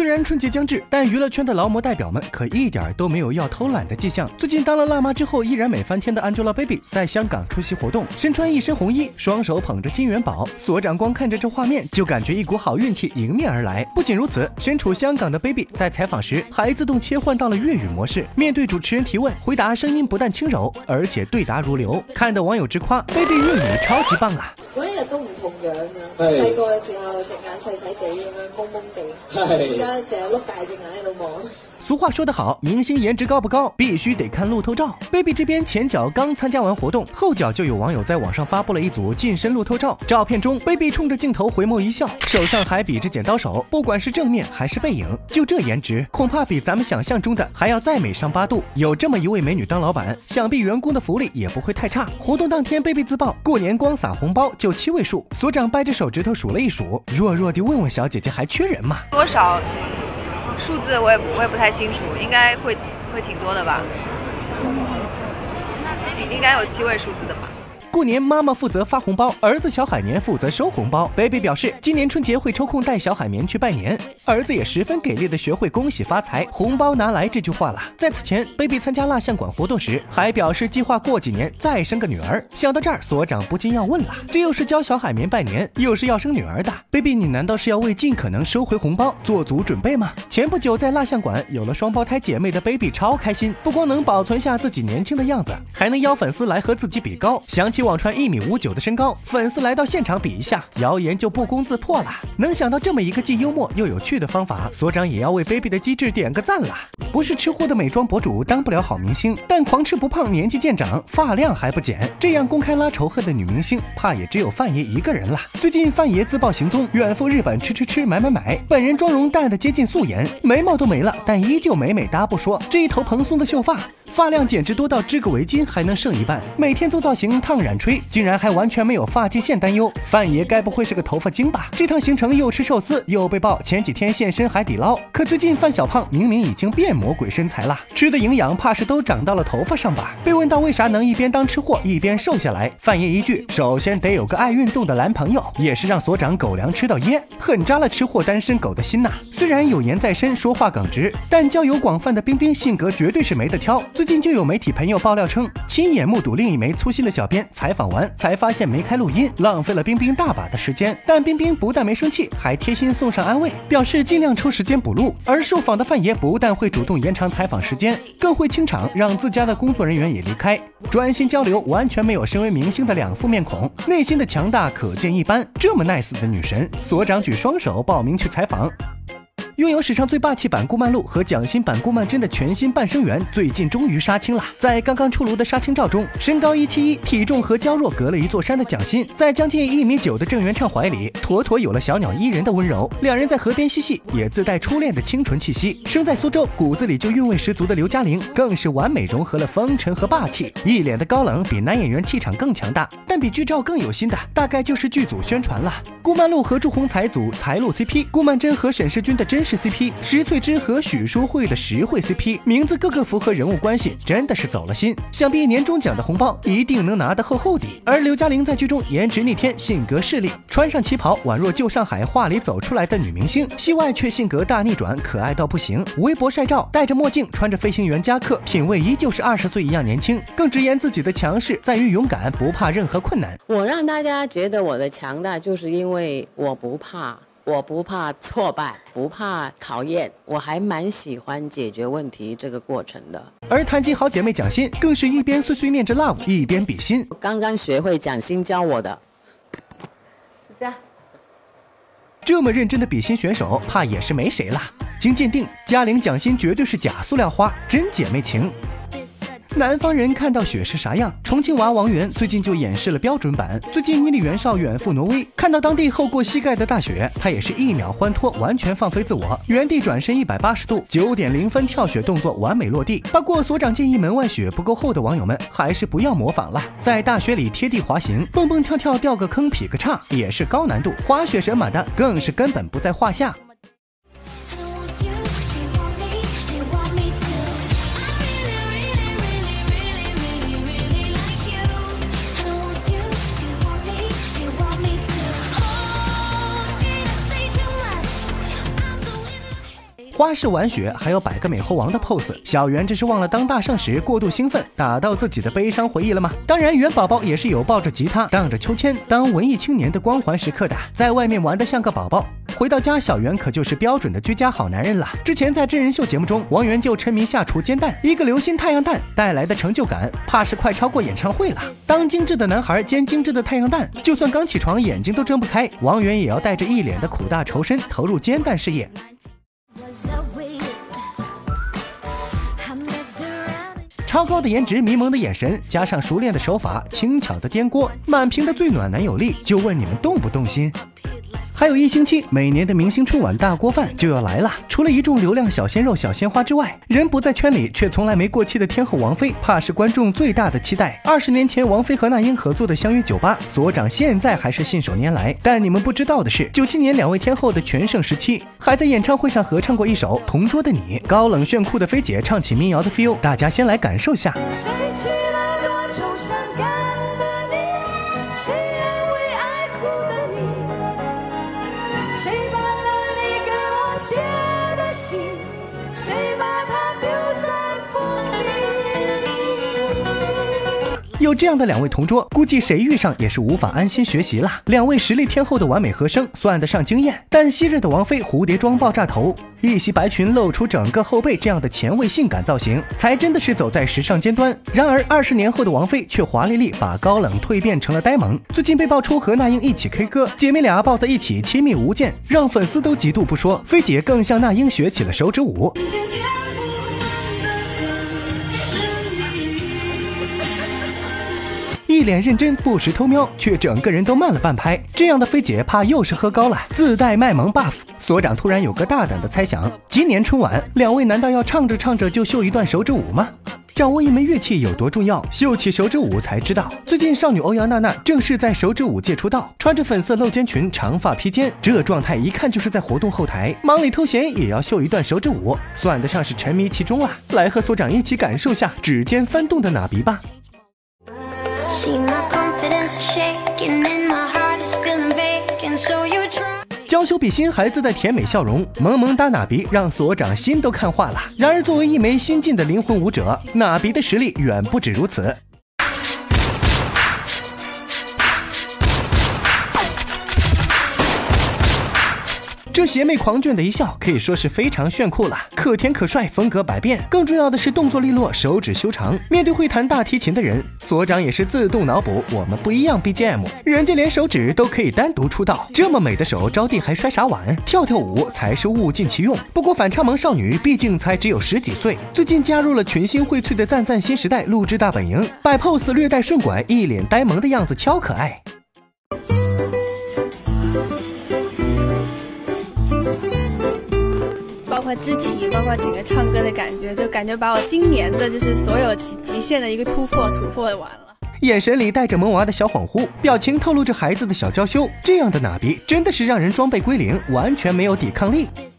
虽然春节将至，但娱乐圈的劳模代表们可一点都没有要偷懒的迹象。最近当了辣妈之后依然美翻天的 Angelababy 在香港出席活动，身穿一身红衣，双手捧着金元宝，所长光看着这画面就感觉一股好运气迎面而来。不仅如此，身处香港的 Baby 在采访时还自动切换到了粤语模式，面对主持人提问，回答声音不但轻柔，而且對答如流，看得網友直誇 Baby 粵語超級棒啊！ 嗰一日都唔同樣啊！細個嘅時候隻眼細細地咁樣懵懵地，而家成日碌大隻眼喺度望。 俗话说得好，明星颜值高不高，必须得看路透照。Baby 这边前脚刚参加完活动，后脚就有网友在网上发布了一组近身路透照。照片中 ，Baby 冲着镜头回眸一笑，手上还比着剪刀手，不管是正面还是背影，就这颜值，恐怕比咱们想象中的还要再美上8度。有这么一位美女当老板，想必员工的福利也不会太差。活动当天 ，Baby 自曝过年光撒红包就7位数，所长掰着手指头数了一数，弱弱地问问小姐姐还缺人吗？ 多少？数字我也不太清楚，应该会挺多的吧，应该有7位数字的吧。 过年妈妈负责发红包，儿子小海绵负责收红包。Baby 表示，今年春节会抽空带小海绵去拜年，儿子也十分给力的学会恭喜发财，红包拿来这句话了。在此前 ，Baby 参加蜡像馆活动时，还表示计划过几年再生个女儿。想到这儿，所长不禁要问了：这又是教小海绵拜年，又是要生女儿的 ，Baby 你难道是要为尽可能收回红包做足准备吗？前不久在蜡像馆有了双胞胎姐妹的 Baby 超开心，不光能保存下自己年轻的样子，还能邀粉丝来和自己比高。想起网传1.59米的身高，粉丝来到现场比一下，谣言就不攻自破了。能想到这么一个既幽默又有趣的方法，所长也要为 Baby 的机智点个赞了。不是吃货的美妆博主当不了好明星，但狂吃不胖，年纪渐长，发量还不减，这样公开拉仇恨的女明星，怕也只有范爷一个人了。最近范爷自曝行踪，远赴日本吃买，本人妆容淡得接近素颜，眉毛都没了，但依旧美哒不说，这一头蓬松的秀发量简直多到织个围巾还能剩一半，每天做造型烫染吹，竟然还完全没有发际线担忧。范爷该不会是个头发精吧？这趟行程又吃寿司，又被曝前几天现身海底捞。可最近范小胖明明已经变魔鬼身材了，吃的营养怕是都长到了头发上吧？被问到为啥能一边当吃货一边瘦下来，范爷一句：首先得有个爱运动的男朋友，也是让所长狗粮吃到噎，狠扎了吃货单身狗的心呐。虽然有颜在身，说话耿直，但交友广泛的冰冰性格绝对是没得挑。最近就有媒体朋友爆料称，亲眼目睹另一枚粗心的小编采访完才发现没开录音，浪费了冰冰大把的时间。但冰冰不但没生气，还贴心送上安慰，表示尽量抽时间补录。而受访的范爷不但会主动延长采访时间，更会清场让自家的工作人员也离开，专心交流，完全没有身为明星的两副面孔，内心的强大可见一斑。这么 nice 的女神，所长举双手报名去采访。拥有史上最霸气版顾曼璐和蒋欣版顾曼桢的全新半生缘最近终于杀青了。在刚刚出炉的杀青照中，身高171，体重和娇弱隔了一座山的蒋欣，在将近1.9米的郑元畅怀里，妥妥有了小鸟依人的温柔。两人在河边嬉戏，也自带初恋的清纯气息。生在苏州，骨子里就韵味十足的刘嘉玲，更是完美融合了风尘和霸气，一脸的高冷，比男演员气场更强大。但比剧照更有心的，大概就是剧组宣传了。顾曼璐和祝鸿才组才露 CP， 顾曼桢和沈世钧的真实 CP， 石翠芝和许淑慧的实惠 CP， 名字个个符合人物关系，真的是走了心。想必年终奖的红包一定能拿得厚厚的。而刘嘉玲在剧中颜值逆天，性格势利，穿上旗袍宛若旧上海话里走出来的女明星，戏外却性格大逆转，可爱到不行。微博晒照，戴着墨镜，穿着飞行员夹克，品味依旧是20岁一样年轻。更直言自己的强势在于勇敢，不怕任何困难。 我让大家觉得我的强大，就是因为我不怕挫败，不怕考验，我还蛮喜欢解决问题这个过程的。 而谈及好姐妹蒋欣，更是一边碎碎念着 love， 一边比心。 我刚刚学会蒋欣教我的，是这样。 这么认真的比心选手，怕也是没谁了。经鉴定，嘉玲蒋欣绝对是假塑料花，真姐妹情。南方人看到雪是啥样？重庆娃王源最近就演示了标准版。最近伊利袁绍远赴挪威，看到当地厚过膝盖的大雪，他也是一秒欢脱，完全放飞自我，原地转身180度，9.0分跳雪动作完美落地。不过所长建议门外雪不够厚的网友们还是不要模仿了，在大雪里贴地滑行，蹦蹦跳跳掉个坑劈个叉也是高难度，滑雪神马的更是根本不在话下。 花式玩雪，还有摆个美猴王的 pose。小圆这是忘了当大圣时过度兴奋，打到自己的悲伤回忆了吗？当然，元宝宝也是有抱着吉他，荡着秋千，当文艺青年的光环时刻的，在外面玩得像个宝宝。回到家，小圆可就是标准的居家好男人了。之前在真人秀节目中，王源就沉迷下厨煎蛋，一个流心太阳蛋带来的成就感，怕是快超过演唱会了。当精致的男孩煎精致的太阳蛋，就算刚起床眼睛都睁不开，王源也要带着一脸的苦大仇深投入煎蛋事业。超高的颜值，迷蒙的眼神，加上熟练的手法，轻巧的颠锅，满屏的最暖男有力，就问你们动不动心？还有1星期，每年的明星春晚大锅饭就要来了。除了一众流量小鲜肉、小鲜花之外，人不在圈里却从来没过气的天后王菲，怕是观众最大的期待。20年前，王菲和那英合作的《相约酒吧》，所长现在还是信手拈来。但你们不知道的是，97年2位天后的全盛时期，还在演唱会上合唱过一首《同桌的你》。高冷炫酷的菲姐唱起民谣的 feel， 大家先来感受下。 谁娶了多愁善感的你，谁安慰爱哭的你，谁把了你给我写的信，谁把它丢在风里。 有这样的2位同桌，估计谁遇上也是无法安心学习了。2位实力天后的完美和声，算得上惊艳。但昔日的王菲蝴蝶装爆炸头，一袭白裙露出整个后背，这样的前卫性感造型，才真的是走在时尚尖端。然而20年后的王菲却华丽丽把高冷蜕变成了呆萌。最近被爆出和那英一起 K 歌，姐妹俩抱在一起亲密无间，让粉丝都嫉妒不说。菲姐更向那英学起了手指舞。一脸认真，不时偷瞄，却整个人都慢了半拍。这样的菲姐怕又是喝高了，自带卖萌 buff。所长突然有个大胆的猜想：今年春晚2位难道要唱着唱着就秀一段手指舞吗？掌握一门乐器有多重要，秀起手指舞才知道。最近少女欧阳娜娜正是在手指舞界出道，穿着粉色露肩裙，长发披肩，这状态一看就是在活动后台，忙里偷闲也要秀一段手指舞，算得上是沉迷其中了。来和所长一起感受下指尖翻动的哪鼻吧。娇羞比心，孩子的甜美笑容，萌萌哒哪鼻让所长心都看化了。然而作为一枚新晋的灵魂舞者，哪鼻的实力远不止如此。这邪魅狂狷的一笑可以说是非常炫酷了，可甜可帅，风格百变。更重要的是动作利落，手指修长。面对会弹大提琴的人，所长也是自动脑补我们不一样 BGM， 人家连手指都可以单独出道，这么美的手着地还摔啥碗？跳跳舞才是物尽其用。不过反差萌少女毕竟才只有10几岁，最近加入了群星荟萃的赞赞新时代录制大本营，摆 pose 略带顺拐，一脸呆萌的样子超可爱。 包括肢体，包括整个唱歌的感觉，就感觉把我今年的就是所有极限的一个突破完了。 眼神里带着萌娃的小恍惚，表情透露着孩子的小娇羞，这样的哪鼻真的是让人装备归零，完全没有抵抗力。